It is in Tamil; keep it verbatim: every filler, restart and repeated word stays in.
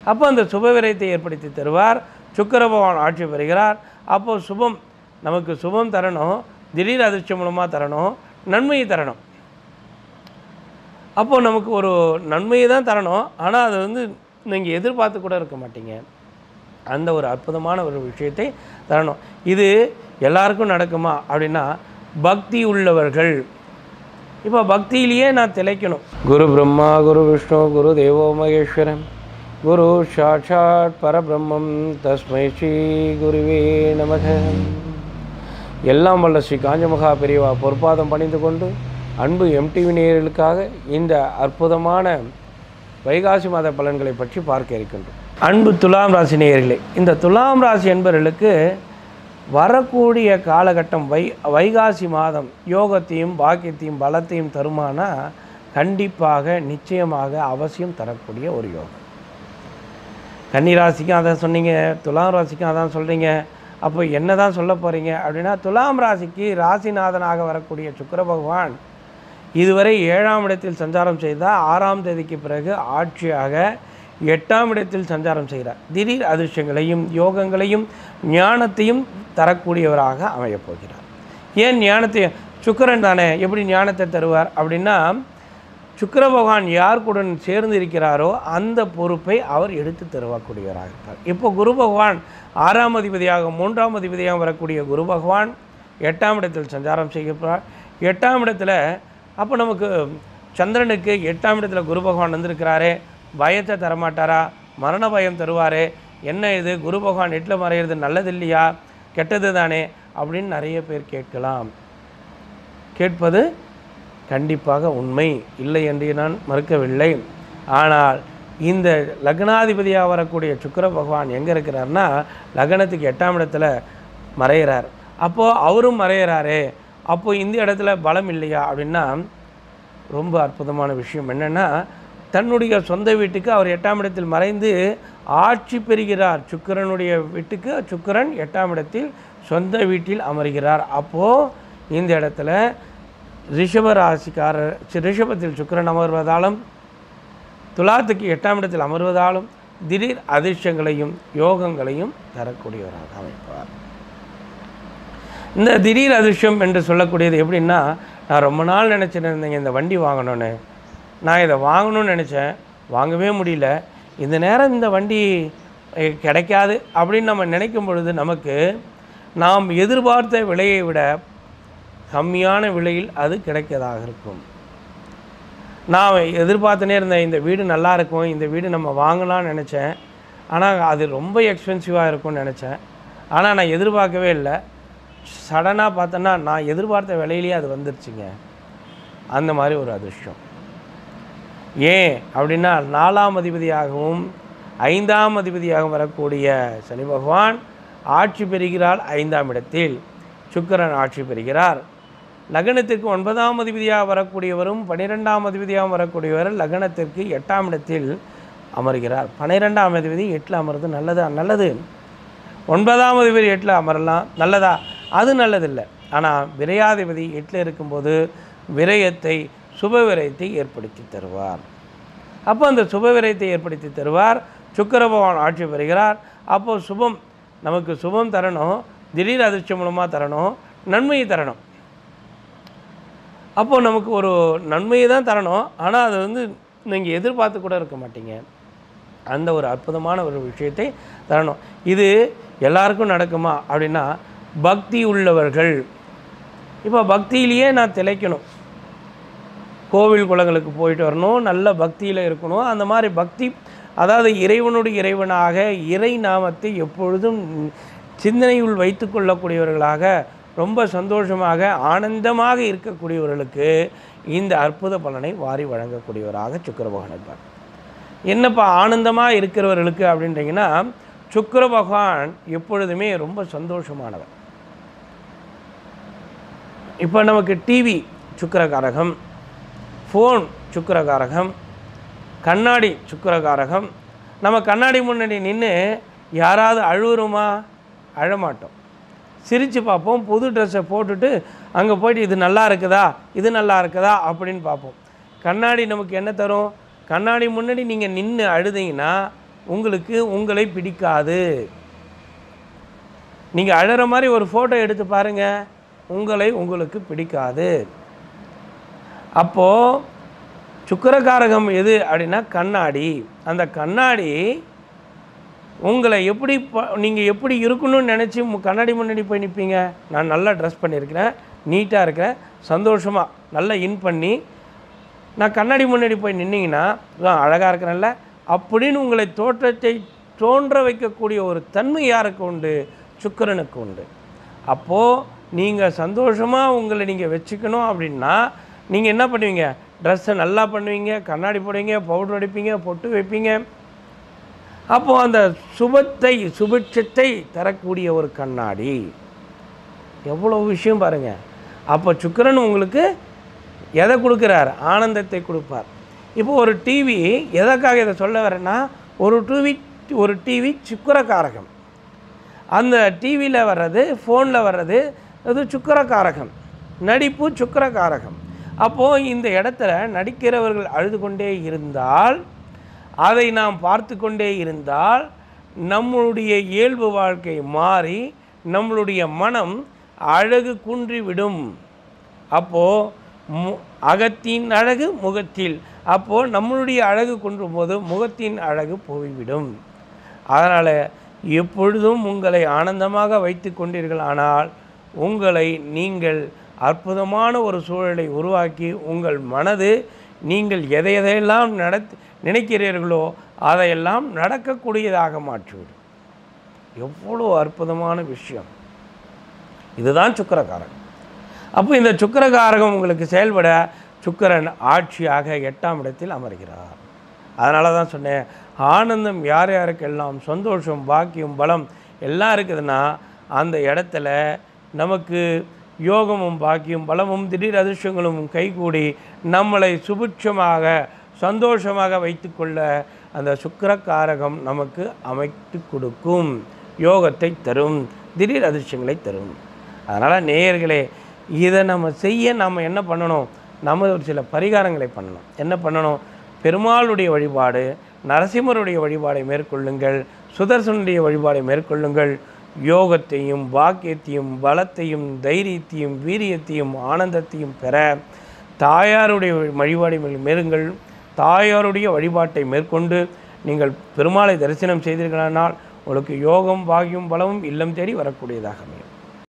அப்போ அந்த சுபவிரயத்தை ஏற்படுத்தி தருவார். சுக்கிர பகவான் ஆட்சி பெறுகிறார். அப்போது சுபம் நமக்கு சுபம் தரணும், திடீர் அதிர்ஷ்டம் மூலமாக தரணும், நன்மையை தரணும். அப்போது நமக்கு ஒரு நன்மையை தான் தரணும், ஆனால் அது வந்து நீங்கள் எதிர்பார்த்து கூட இருக்க மாட்டீங்க. அந்த ஒரு அற்புதமான ஒரு விஷயத்தை தரணும். இது எல்லாருக்கும் நடக்குமா அப்படின்னா, பக்தி உள்ளவர்கள். இப்போ பக்தியிலேயே நான் திளைக்கணும். குரு பிரம்மா குரு விஷ்ணு குரு தேவோ மகேஸ்வரன் குரு சாட்சாத் பரபிரம்மம் தஸ்மை ஸ்ரீ குருவே நமக. எல்லாம் வல்ல ஸ்ரீ காஞ்சமகா பெரியவா பொற்பாதம் பணிந்து கொண்டு அன்பு எம்டிவி நேயர்களுக்காக இந்த அற்புதமான வைகாசி மாத பலன்களை பற்றி பார்க்க இருக்கின்றோம். அன்பு துலாம் ராசி நேயர்களே, இந்த துலாம் ராசி என்பவர்களுக்கு வரக்கூடிய காலகட்டம் வை வைகாசி மாதம் யோகத்தையும் பாக்கியத்தையும் பலத்தையும் தருமானா கண்டிப்பாக நிச்சயமாக அவசியம் தரக்கூடிய ஒரு யோகம். கன்னிராசிக்கும் அதான் சொன்னீங்க, துலாம் ராசிக்கும் அதான் சொல்கிறீங்க. அப்போ என்ன தான் சொல்ல போகிறீங்க அப்படின்னா, துலாம் ராசிக்கு ராசிநாதனாக வரக்கூடிய சுக்கிர பகவான் இதுவரை ஏழாம் இடத்தில் சஞ்சாரம் செய்தால் ஆறாம் தேதிக்கு பிறகு ஆட்சியாக எட்டாம் இடத்தில் சஞ்சாரம் செய்கிறார். திடீர் அதிர்ஷ்டங்களையும் யோகங்களையும் ஞானத்தையும் தரக்கூடியவராக அமையப் போகிறார். ஏன் ஞானத்தை? சுக்கிரன் தானே, எப்படி ஞானத்தை தருவார் அப்படின்னா, சுக்கிர பகவான் யாருக்குடன் சேர்ந்து இருக்கிறாரோ அந்த பொறுப்பை அவர் எடுத்து தருவக்கூடியவராக இருப்பார். இப்போ குரு பகவான் ஆறாம் அதிபதியாக மூன்றாம் அதிபதியாக வரக்கூடிய குரு பகவான் எட்டாம் இடத்தில் சஞ்சாரம் செய்கிறார். எட்டாம் இடத்துல அப்போ நமக்கு சந்திரனுக்கு எட்டாம் இடத்துல குரு பகவான் வந்திருக்கிறாரே, பயத்தை தரமாட்டாரா? மரண பயம் தருவார். என்ன இது குரு பகவான் எட்டில் மறையிறது நல்லது இல்லையா, கெட்டது தானே அப்படின்னு நிறைய பேர் கேட்கலாம். கேட்பது கண்டிப்பாக உண்மை, இல்லை என்று நான் மறுக்கவில்லை. ஆனால் இந்த லக்னாதிபதியாக வரக்கூடிய சுக்கிர பகவான் எங்கே இருக்கிறார்னா, லக்னத்துக்கு எட்டாம் இடத்துல மறைகிறார். அப்போது அவரும் மறைகிறாரே, அப்போது இந்த இடத்துல பலம் இல்லையா அப்படின்னா, ரொம்ப அற்புதமான விஷயம் என்னென்னா, தன்னுடைய சொந்த வீட்டுக்கு அவர் எட்டாம் இடத்தில் மறைந்து ஆட்சி பெறுகிறார். சுக்கிரனுடைய வீட்டுக்கு சுக்கிரன் எட்டாம் இடத்தில் சொந்த வீட்டில் அமர்கிறார். அப்போது இந்த இடத்துல ரிஷப ராசிக்காரர் ரிஷபத்தில் சுக்கிரன் அமர்வதாலும் துலாத்துக்கு எட்டாம் இடத்தில் அமர்வதாலும் திடீர் அதிர்ஷ்டங்களையும் யோகங்களையும் தரக்கூடியவராக அமைப்பார். இந்த திடீர் அதிர்ஷ்டம் என்று சொல்லக்கூடியது எப்படின்னா, நான் ரொம்ப நாள் நினச்சிட்டு இருந்தேங்க இந்த வண்டி வாங்கணும்னு, நான் இதை வாங்கணும்னு நினச்சேன், வாங்கவே முடியல, இந்த நேரம் இந்த வண்டி கிடைக்காது அப்படின்னு நம்ம நினைக்கும் பொழுது நமக்கு நாம் எதிர்பார்த்த விலையை விட கம்மியான விலையில் அது கிடைக்கதாக இருக்கும். நான் எதிர்பார்த்துனே இருந்தேன் இந்த வீடு நல்லா இருக்கும், இந்த வீடு நம்ம வாங்கலாம்னு நினச்சேன், ஆனால் அது ரொம்ப எக்ஸ்பென்சிவாக இருக்கும்னு நினச்சேன், ஆனால் நான் எதிர்பார்க்கவே இல்லை. சடனாக பார்த்தோன்னா நான் எதிர்பார்த்த விலையிலேயே அது வந்துருச்சுங்க. அந்த மாதிரி ஒரு அதிர்ஷ்டம். ஏன் அப்படின்னா, நாலாம் அதிபதியாகவும் ஐந்தாம் அதிபதியாகவும் வரக்கூடிய சனி பகவான் ஆட்சி பெறுகிறார். ஐந்தாம் இடத்தில் சுக்கிரன் ஆட்சி பெறுகிறார். லக்னத்திற்கு ஒன்பதாம் அதிபதியாக வரக்கூடியவரும் பன்னிரெண்டாம் அதிபதியாக வரக்கூடியவர் லக்னத்திற்கு எட்டாம் இடத்தில் அமர்கிறார். பன்னிரெண்டாம் அதிபதி எட்டில் அமர்றது நல்லதா? நல்லது. ஒன்பதாம் அதிபதி எட்டில் அமரலாம், நல்லதா? அது நல்லதில்லை. ஆனால் விரையாதிபதி எட்டில் இருக்கும்போது விரயத்தை சுப விரயத்தை ஏற்படுத்தி தருவார். அப்போ அந்த சுப விரயத்தை ஏற்படுத்தி தருவார். சுக்கிர பகவான் ஆட்சி பெறுகிறார். அப்போது சுபம் நமக்கு சுபம் தரணும், திடீர் அதிர்ஷ்டம் மூலமாக தரணும், நன்மையை தரணும். அப்போது நமக்கு ஒரு நன்மையை தான் தரணும், ஆனால் அது வந்து நீங்கள் எதிர்பார்த்து கூட இருக்க மாட்டீங்க. அந்த ஒரு அற்புதமான ஒரு விஷயத்தை தரணும். இது எல்லாருக்கும் நடக்குமா அப்படின்னா, பக்தி உள்ளவர்கள். இப்போ பக்தியிலேயே நான் திளைக்கணும், கோவில் குளங்களுக்கு போயிட்டு வரணும், நல்ல பக்தியில் இருக்கணும். அந்த மாதிரி பக்தி, அதாவது இறைவனுடைய இறைவனாக இறை நாமத்தை எப்பொழுதும் சிந்தனையுள் வைத்து கொள்ளக்கூடியவர்களாக, ரொம்ப சந்தோஷமாக ஆனந்தமாக இருக்கக்கூடியவர்களுக்கு இந்த அற்புத பலனை வாரி வழங்கக்கூடியவராக சுக்கிர பகவான் இருப்பார். என்னப்பா ஆனந்தமாக இருக்கிறவர்களுக்கு அப்படின்றீங்கன்னா, சுக்கிர பகவான் எப்பொழுதுமே ரொம்ப சந்தோஷமானவர். இப்போ நமக்கு டிவி சுக்கிரகாரகம், ஃபோன் சுக்கிரகாரகம், கண்ணாடி சுக்கிரகாரகம். நம்ம கண்ணாடி முன்னாடி நின்று யாராவது அழுவுறோமா? அழமாட்டோம், சிரித்து பார்ப்போம். புது ட்ரெஸ்ஸை போட்டுட்டு அங்கே போய்ட்டு இது நல்லா இருக்குதா, இது நல்லா இருக்குதா அப்படின்னு பார்ப்போம். கண்ணாடி நமக்கு என்ன தரும்? கண்ணாடி முன்னாடி நீங்கள் நின்று அழுதிங்கன்னா உங்களுக்கு உங்களை பிடிக்காது. நீங்கள் அழகிற மாதிரி ஒரு ஃபோட்டோ எடுத்து பாருங்கள், உங்களை உங்களுக்கு பிடிக்காது. அப்போது சுக்கிரகாரகம் எது அப்படின்னா கண்ணாடி. அந்த கண்ணாடி உங்களை எப்படி ப நீங்கள் எப்படி இருக்கணும்னு நினச்சி கண்ணாடி முன்னாடி போய் நிற்பீங்க. நான் நல்லா ட்ரெஸ் பண்ணியிருக்கிறேன், நீட்டாக இருக்கிறேன், சந்தோஷமாக நல்லா இன் பண்ணி நான் கண்ணாடி முன்னாடி போய் நின்னீங்கன்னா அழகாக இருக்கிறேன்ல அப்படின்னு உங்களை தோற்றத்தை தோன்ற வைக்கக்கூடிய ஒரு தன்மை யாருக்கு உண்டு? சுக்கிரனுக்கு உண்டு. அப்போது நீங்கள் சந்தோஷமாக உங்களை நீங்கள் வச்சுக்கணும் அப்படின்னா நீங்கள் என்ன பண்ணுவீங்க? ட்ரெஸ்ஸை நல்லா பண்ணுவீங்க, கண்ணாடி போடுவீங்க, பவுடர் அடிப்பீங்க, பொட்டு வைப்பீங்க. அப்போது அந்த சுபத்தை சுபிட்சத்தை தரக்கூடிய ஒரு கண்ணாடி, எவ்வளோ விஷயம் பாருங்கள். அப்போ சுக்கிரன் உங்களுக்கு எதை கொடுக்குறார்? ஆனந்தத்தை கொடுப்பார். இப்போ ஒரு டிவி, எதற்காக இதை சொல்ல வரேன்னா, ஒரு டிவி ஒரு டிவி சுக்கிரகாரகம். அந்த டிவியில் வர்றது, ஃபோனில் வர்றது அது சுக்கிரகாரகம். நடிப்பு சுக்கிரகாரகம். அப்போது இந்த இடத்துல நடிக்கிறவர்கள் அழுது கொண்டே இருந்தால், அதை நாம் பார்த்து கொண்டே இருந்தால் நம்மளுடைய இயல்பு வாழ்க்கை மாறி நம்மளுடைய மனம் அழகு குன்றிவிடும். அப்போது மு அகத்தின் அழகு முகத்தில், அப்போது நம்மளுடைய அழகு குன்றும் போது முகத்தின் அழகு போய்விடும். அதனால் எப்பொழுதும் உங்களை ஆனந்தமாக வைத்து கொண்டீர்கள். ஆனால் உங்களை நீங்கள் அற்புதமான ஒரு சூழலை உருவாக்கி உங்கள் மனது நீங்கள் எதை எதையெல்லாம் நடத்து நினைக்கிறீர்களோ அதையெல்லாம் நடக்கக்கூடியதாக மாற்றிவிடும். எவ்வளோ அற்புதமான விஷயம்! இதுதான் சுக்கிரகாரகம். அப்போ இந்த சுக்கிரகாரகம் உங்களுக்கு செயல்பட சுக்கிரன் ஆட்சியாக எட்டாம் இடத்தில் அமர்கிறார். அதனால தான் சொன்னேன், ஆனந்தம் யார் யாருக்கெல்லாம் சந்தோஷம், பாக்கியம், பலம் எல்லாம் இருக்குதுன்னா அந்த இடத்துல நமக்கு யோகமும் பாக்கியம் பலமும் திடீர் அதிர்ஷ்டங்களும் கைகூடி நம்மளை சுபிட்சமாக சந்தோஷமாக வைத்து கொள்ள அந்த சுக்கிரகாரகம் நமக்கு அமைத்து கொடுக்கும், யோகத்தை தரும், திடீர் அதிர்ஷ்டங்களை தரும். அதனால் நேயர்களே, இதை நம்ம செய்ய நம்ம என்ன பண்ணணும்? நம்ம ஒரு சில பரிகாரங்களை பண்ணணும். என்ன பண்ணணும்? பெருமாளுடைய வழிபாடு, நரசிம்மருடைய வழிபாடை மேற்கொள்ளுங்கள், சுதர்சனுடைய வழிபாடை மேற்கொள்ளுங்கள். யோகத்தையும் பாக்கியத்தையும் பலத்தையும் தைரியத்தையும் வீரியத்தையும் ஆனந்தத்தையும் பெற தாயாருடைய வழிபாடை மேற்கொள்ளுங்கள். தாயாருடைய வழிபாட்டை மேற்கொண்டு நீங்கள் பெருமாளை தரிசனம் செய்தீர்களானால் உங்களுக்கு யோகம் பாக்கியம் பலமும் இல்லம் தேடி வரக்கூடியதாக.